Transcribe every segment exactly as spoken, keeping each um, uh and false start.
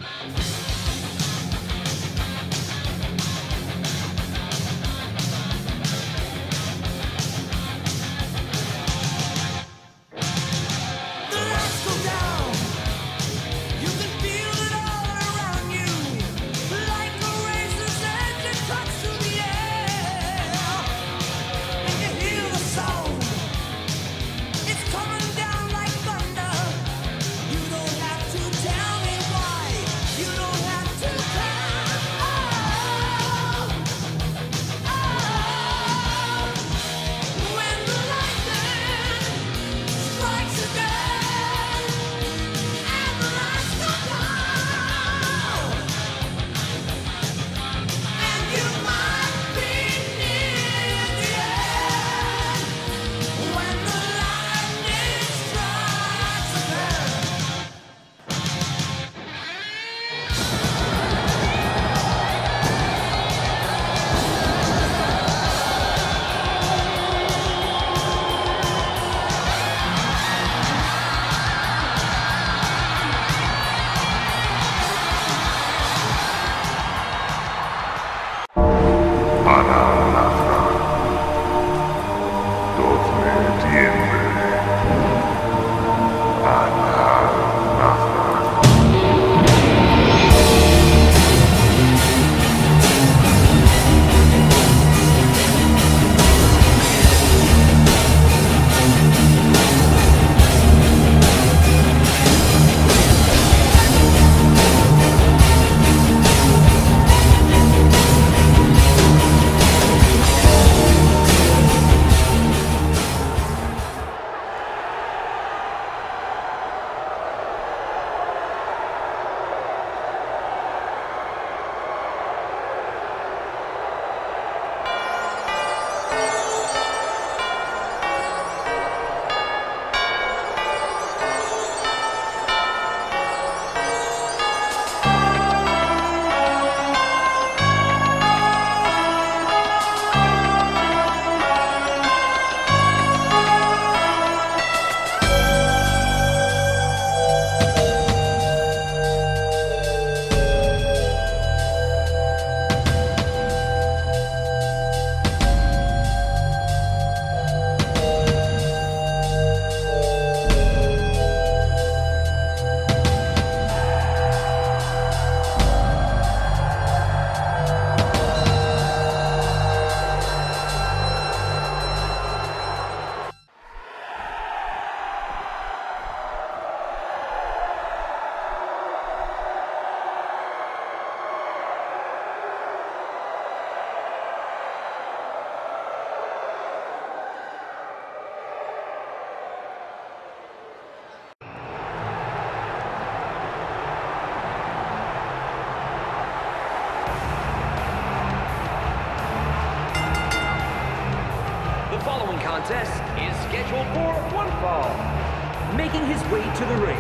contest is scheduled for one fall. Making his way to the ring,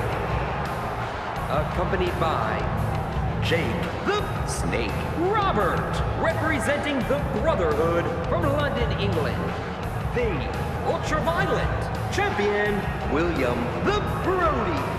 accompanied by Jake the Snake Robert, representing the Brotherhood from London, England. The Ultraviolet Champion, William the Brody.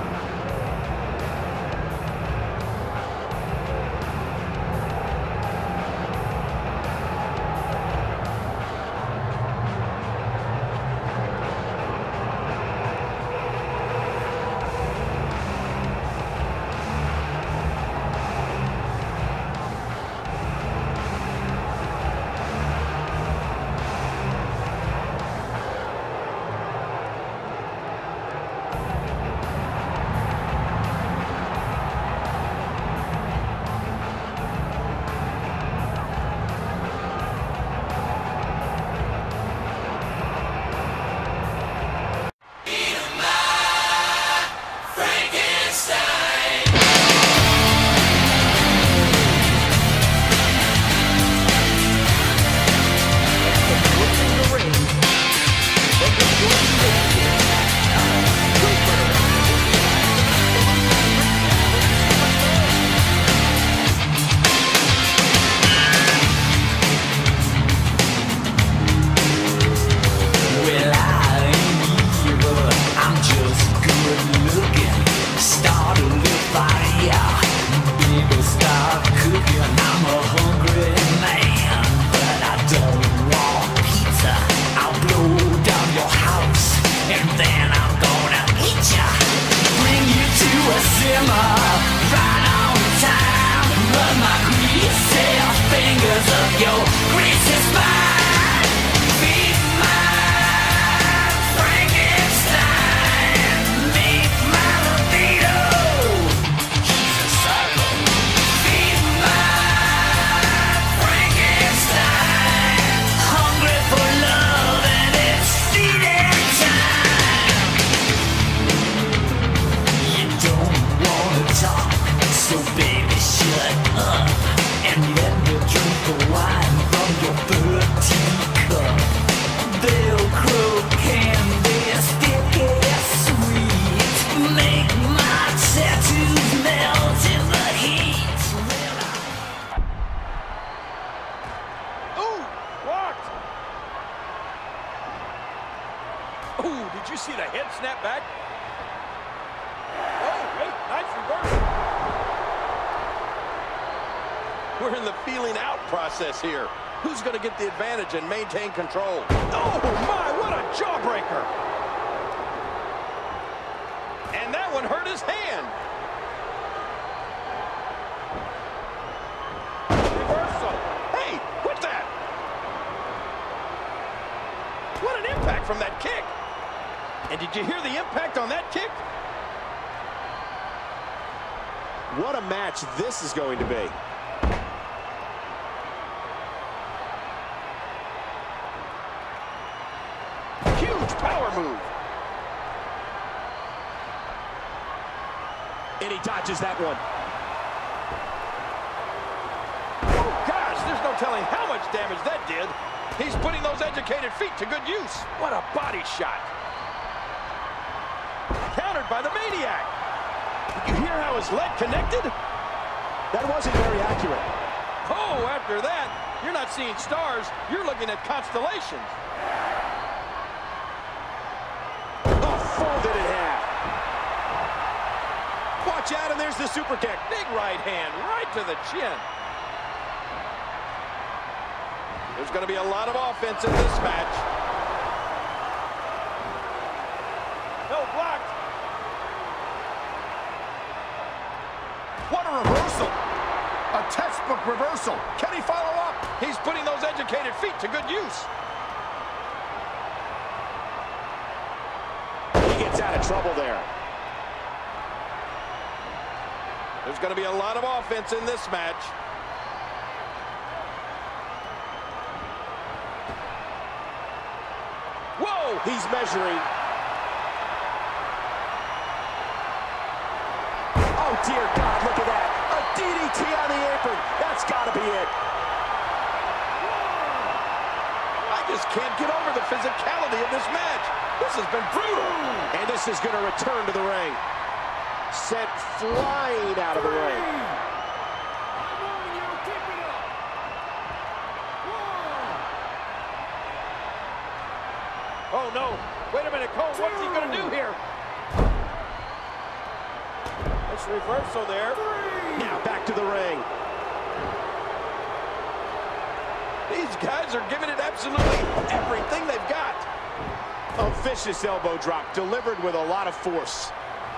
Did you see the head snap back? Oh, wait, nice reverse. We're in the feeling out process here. Who's going to get the advantage and maintain control? Oh, my, what a jawbreaker. And that one hurt his hand. Reversal. Hey, what's that? What an impact from that kick. And did you hear the impact on that kick? What a match this is going to be. Huge power move. And he dodges that one. Oh, gosh, there's no telling how much damage that did. He's putting those educated feet to good use. What a body shot. Countered by the Maniac. Did you hear how his leg connected? That wasn't very accurate. Oh, after that, you're not seeing stars. You're looking at constellations. Oh, folded in half. Watch out, and there's the super kick. Big right hand, right to the chin. There's going to be a lot of offense in this match. No, blocked. What a reversal. A textbook reversal. Can he follow up? He's putting those educated feet to good use. He gets out of trouble there. There's going to be a lot of offense in this match. Whoa! He's measuring. Oh, dear God, look at that. A D D T on the apron. That's got to be it. I just can't get over the physicality of this match. This has been brutal. And this is going to return to the ring. Sent flying out of the ring. Oh, no. Wait a minute, Cole. What's he going to do here? Nice reversal there. Now back to the ring. These guys are giving it absolutely everything they've got. A vicious elbow drop delivered with a lot of force.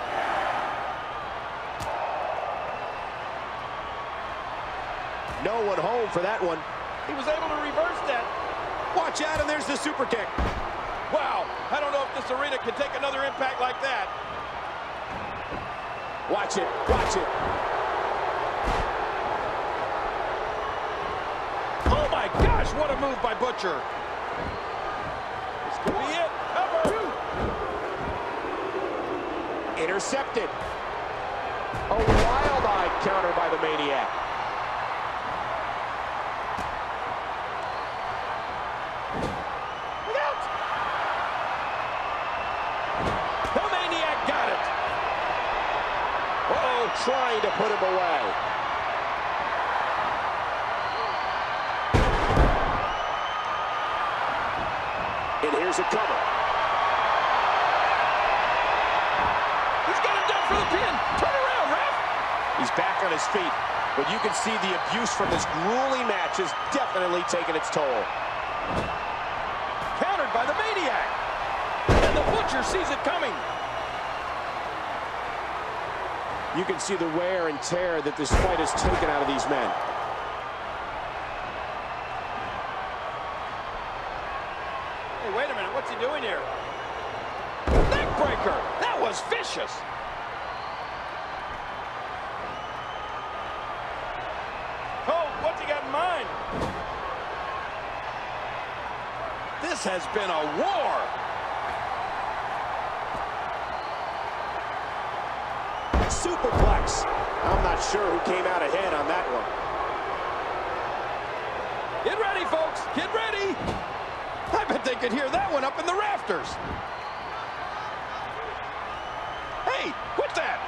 No one home for that one. He was able to reverse that. Watch out, and there's the super kick. Wow, I don't know if this arena can take another impact like that. Watch it, watch it. Oh my gosh, what a move by Butcher. This could be it. Cover. Intercepted. A wild-eyed counter by the Maniac. Trying to put him away. And here's a cover. He's got him down for the pin. Turn around, ref. He's back on his feet, but you can see the abuse from this grueling match has definitely taken its toll. Countered by the Maniac. And the Butcher sees it coming. You can see the wear and tear that this fight has taken out of these men. Hey, wait a minute. What's he doing here? Neckbreaker. That was vicious. Cole, what's he got in mind? This has been a war. Superplex. I'm not sure who came out ahead on that one. Get ready, folks. Get ready. I bet they could hear that one up in the rafters. Hey, what's that?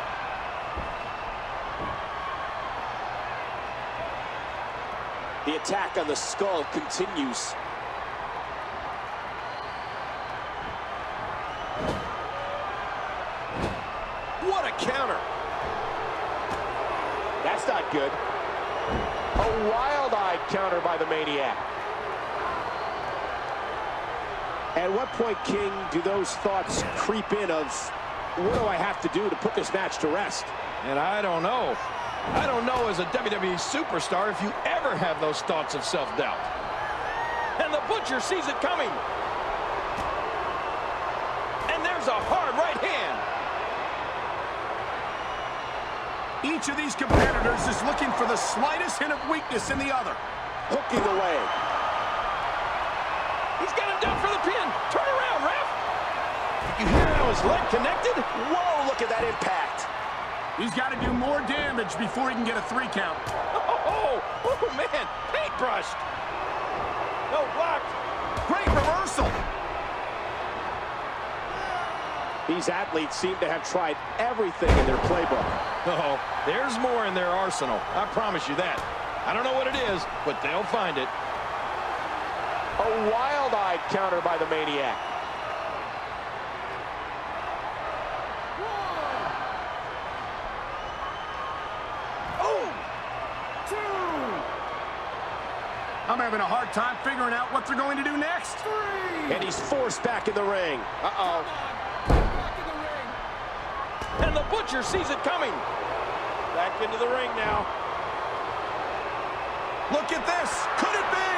The attack on the skull continues. good. A wild-eyed counter by the Maniac. At what point, King, do those thoughts creep in of, what do I have to do to put this match to rest? And I don't know. I don't know as a W W E superstar if you ever have those thoughts of self-doubt. And the Butcher sees it coming. And there's a hard right hand. Each of these competitors is looking for the slightest hint of weakness in the other. Hooking away. He's got him down for the pin. Turn around, ref. You hear how his leg connected? Whoa, look at that impact. He's got to do more damage before he can get a three count. Oh, oh, oh man, paintbrushed. No, blocked. Great reversal. These athletes seem to have tried everything in their playbook. Oh, there's more in their arsenal. I promise you that. I don't know what it is, but they'll find it. A wild-eyed counter by the Maniac. I'm having a hard time figuring out what they're going to do next. And he's forced back in the ring. Uh-oh. And the Butcher sees it coming. Back into the ring now. Look at this. Could it be?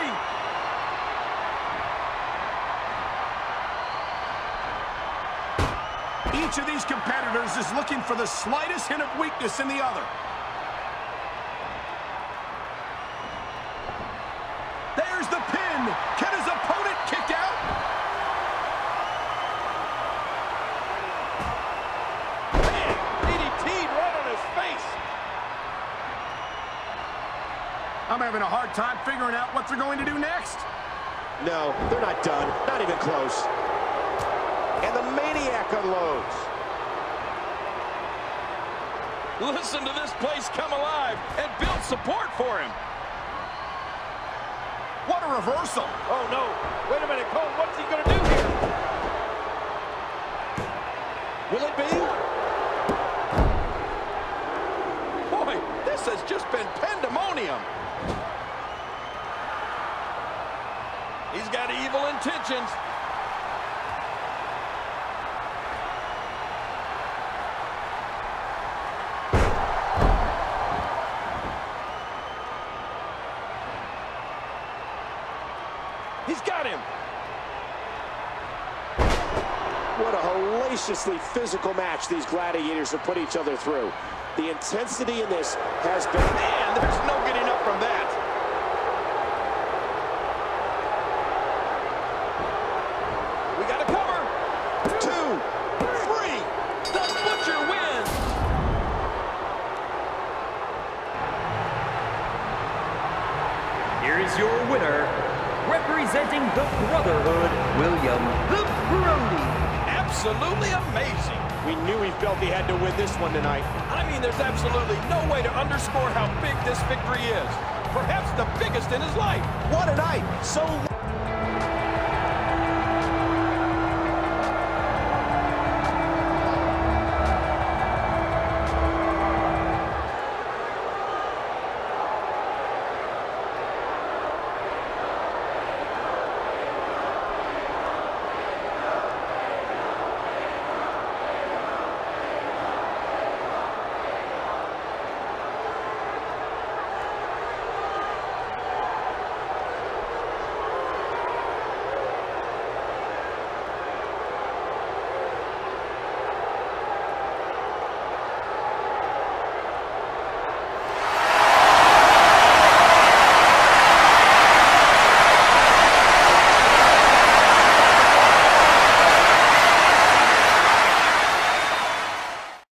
Each of these competitors is looking for the slightest hint of weakness in the other. There's the pin. Can his opponent kick out? Man, D D T'd right on his face. I'm having a hard time figuring out what they're going to do next. No, they're not done. Not even close. And the Maniac unloads. Listen to this place come alive and build support for him. What a reversal. Oh, no. Wait a minute, Cole. What's he going to do here? Will it be? Boy, this has just been pandemonium. He's got evil intentions. He's got him. What a hellaciously physical match these gladiators have put each other through. The intensity in this has been... Man, there's no getting up from that. We got a cover. Two, three. The Butcher wins. Here is your winner, representing the Brotherhood, William the Brody. Absolutely amazing. We knew he felt he had to win this one tonight. I mean, there's absolutely no way to underscore how big this victory is. Perhaps the biggest in his life. What a night! So...